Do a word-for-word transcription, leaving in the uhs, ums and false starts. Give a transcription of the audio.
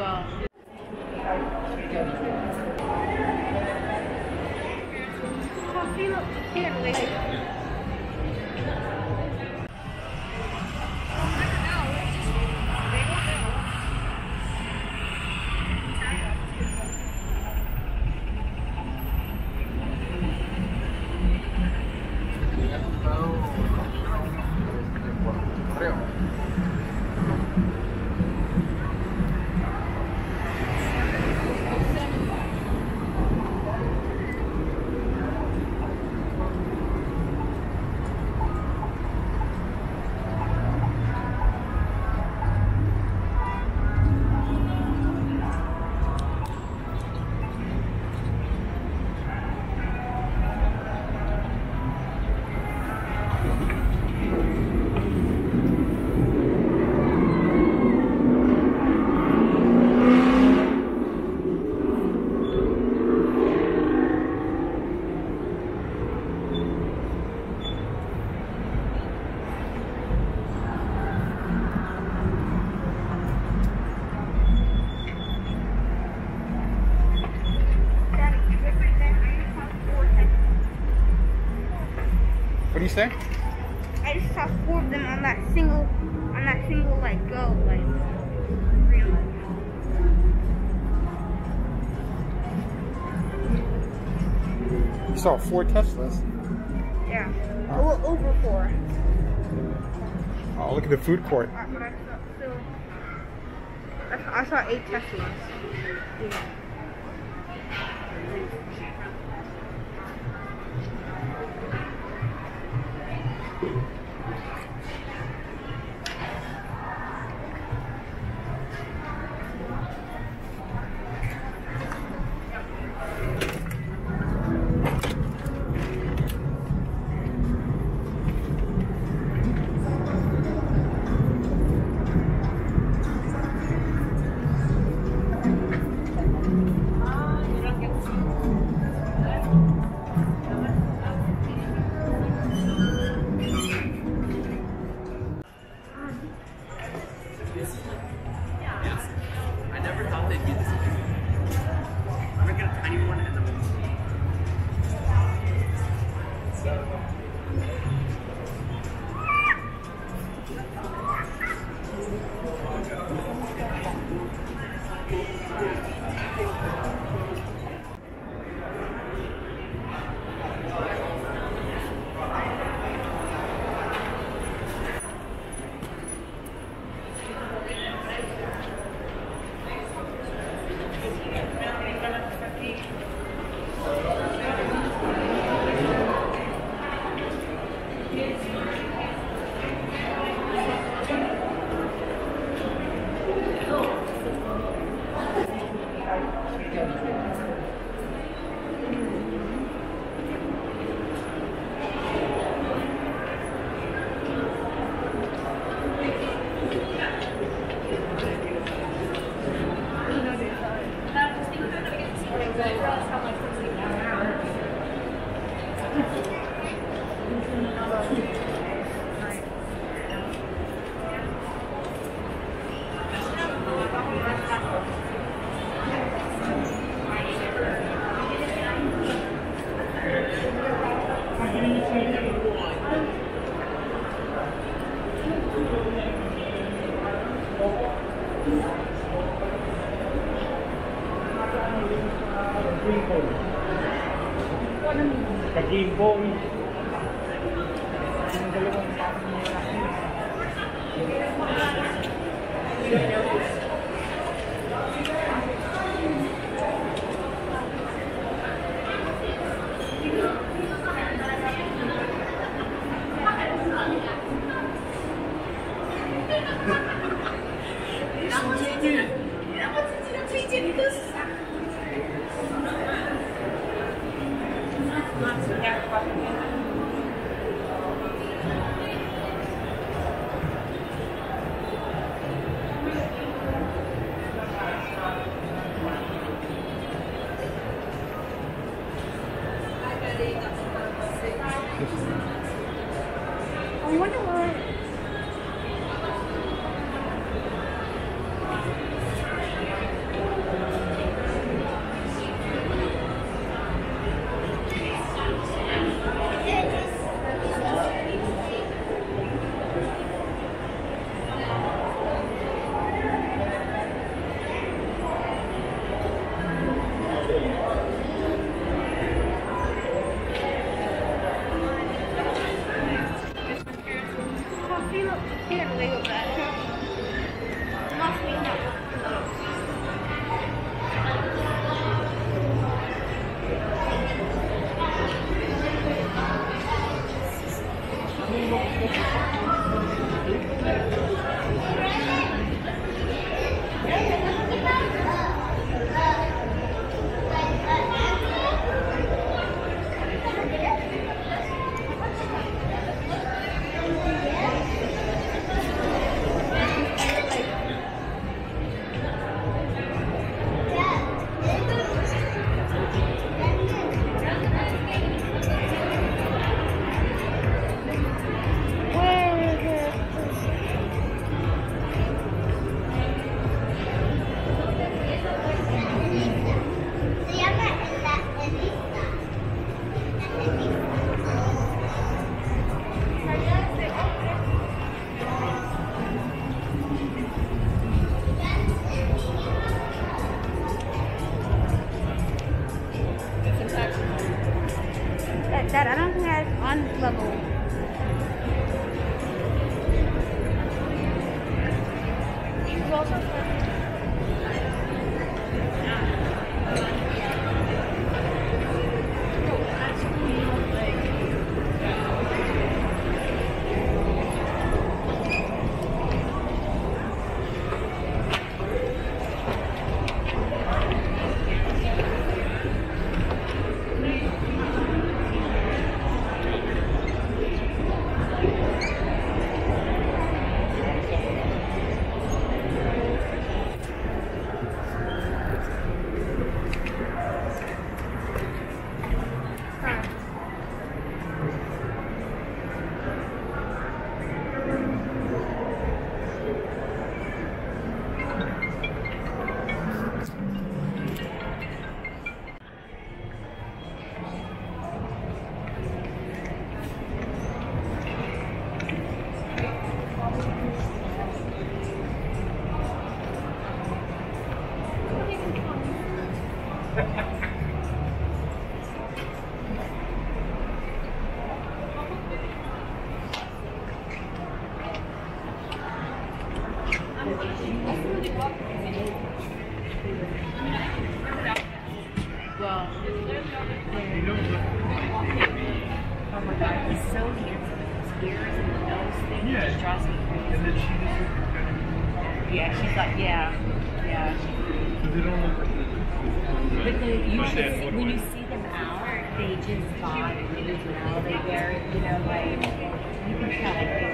uh, What do you say? I just saw four of them on that single, on that single like go like reel. You saw four Teslas? Yeah, oh. Well, over four. Oh, look at the food court. I, but I saw, so, I, I saw eight Teslas. Yeah. I wonder why. they go back. Must be not. Dad, I don't think that's on this level. She's also well, oh my god, he's so handsome with his ears and the nose thing. Yeah. It just draws me crazy. And then she just yeah, she's like, yeah, yeah. But they don't look like but the, you see, when you see them out, they just vibe. You know, they wear, you know, like, you can tell.